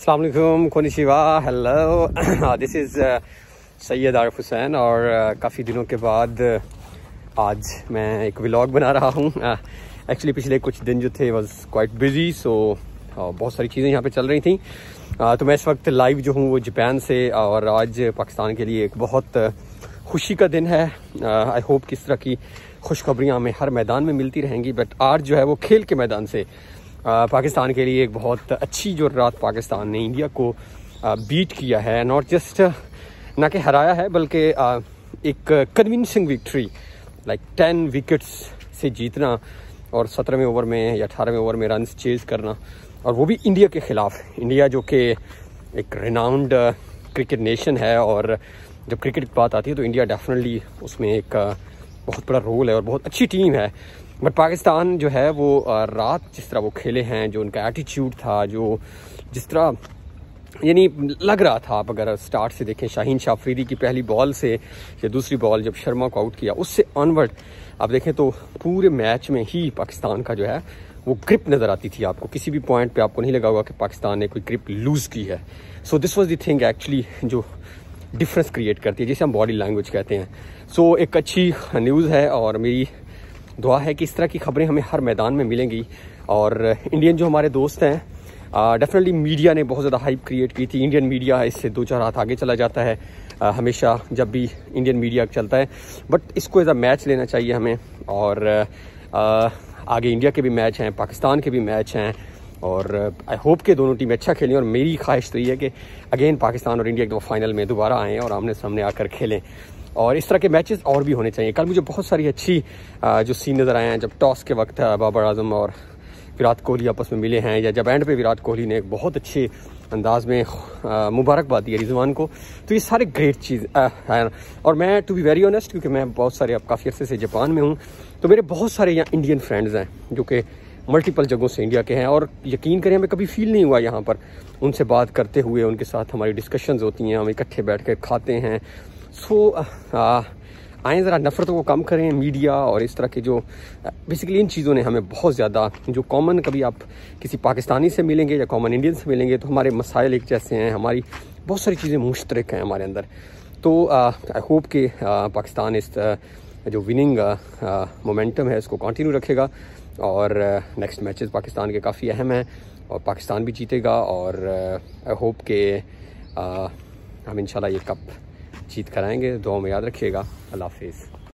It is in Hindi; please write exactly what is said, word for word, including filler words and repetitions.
अस्सलाम वालेकुम, कोनिशिवा, hello, this is Syed Arif Hussain और uh, काफ़ी दिनों के बाद uh, आज मैं एक व्लॉग बना रहा हूँ। एक्चुअली uh, पिछले कुछ दिन जो थे वाज क्वाइट बिजी, सो बहुत सारी चीज़ें यहाँ पे चल रही थी। uh, तो मैं इस वक्त लाइव जो हूँ वो जापान से, और आज पाकिस्तान के लिए एक बहुत uh, खुशी का दिन है। आई uh, होप किस तरह की खुशखबरियाँ हमें हर मैदान में मिलती रहेंगी, बट आज जो है वो खेल के मैदान से आ, पाकिस्तान के लिए एक बहुत अच्छी जो रात पाकिस्तान ने इंडिया को आ, बीट किया है। नॉट जस्ट ना कि हराया है, बल्कि आ, एक convincing victory, like ten wickets से जीतना और सत्रहवें ओवर में या अठारहवें ओवर में रन चेज करना, और वो भी इंडिया के ख़िलाफ़। इंडिया जो कि एक रिनाउंड क्रिकेट नेशन है, और जब क्रिकेट की बात आती है तो इंडिया डेफिनेटली उसमें एक आ, बहुत बड़ा रोल है और बहुत अच्छी टीम है। बट पाकिस्तान जो है वो रात जिस तरह वो खेले हैं, जो उनका एटीट्यूड था, जो जिस तरह यानी लग रहा था, आप अगर स्टार्ट से देखें शाहीन शाह अफरीदी की पहली बॉल से या दूसरी बॉल जब शर्मा को आउट किया, उससे ऑनवर्ड आप देखें तो पूरे मैच में ही पाकिस्तान का जो है वो ग्रिप नज़र आती थी। आपको किसी भी पॉइंट पे आपको नहीं लगा होगा कि पाकिस्तान ने कोई ग्रिप लूज़ की है। So this was the thing actually जो डिफरेंस क्रिएट करती है, जिसे हम बॉडी लैंग्वेज कहते हैं। सो so, एक अच्छी न्यूज़ है, और मेरी दुआ है कि इस तरह की खबरें हमें हर मैदान में मिलेंगी। और इंडियन जो हमारे दोस्त हैं, डेफिनेटली मीडिया ने बहुत ज़्यादा हाइप क्रिएट की थी। इंडियन मीडिया इससे दो चार हाथ आगे चला जाता है आ, हमेशा जब भी इंडियन मीडिया चलता है, बट इसको एज अ मैच लेना चाहिए हमें। और आ, आगे इंडिया के भी मैच हैं, पाकिस्तान के भी मैच हैं, और आई होप के दोनों टीमें अच्छा खेलें। और मेरी ख्वाहिश तो ये है कि अगेन पाकिस्तान और इंडिया एक दो फाइनल में दोबारा आएँ और आमने सामने आकर खेलें, और इस तरह के मैचेस और भी होने चाहिए। कल मुझे बहुत सारी अच्छी जो सीन नज़र आए हैं, जब टॉस के वक्त बाबर आजम और विराट कोहली आपस में मिले हैं, या जब एंड पे विराट कोहली ने एक बहुत अच्छे अंदाज में मुबारकबाद दी है रिजवान को, तो ये सारे ग्रेट चीज़ हैं। और मैं टू बी वेरी ऑनेस्ट, क्योंकि मैं बहुत सारे अब काफ़ी अर्से से जापान में हूँ, तो मेरे बहुत सारे यहाँ इंडियन फ्रेंड्स हैं जो कि मल्टीपल जगहों से इंडिया के हैं, और यकीन करें हमें कभी फील नहीं हुआ यहाँ पर उनसे बात करते हुए, उनके साथ हमारी डिस्कशंस होती हैं, हम इकट्ठे बैठ कर खाते हैं। सो आए ज़रा नफ़रतों को कम करें। मीडिया और इस तरह के जो बेसिकली इन चीज़ों ने हमें बहुत ज़्यादा, जो कॉमन कभी आप किसी पाकिस्तानी से मिलेंगे या कॉमन इंडियन से मिलेंगे तो हमारे मसाइल एक जैसे हैं, हमारी बहुत सारी चीज़ें मुश्तरक हैं हमारे अंदर। तो आई होप कि पाकिस्तान इस uh, जो विनिंग मोमेंटम है इसको कंटिन्यू रखेगा, और नेक्स्ट मैचेस पाकिस्तान के काफ़ी अहम हैं, और पाकिस्तान भी जीतेगा। और आई होप के हम इंशाल्लाह ये कप जीत कराएंगे। दुआ में याद रखिएगा। अल्लाह हाफिज़।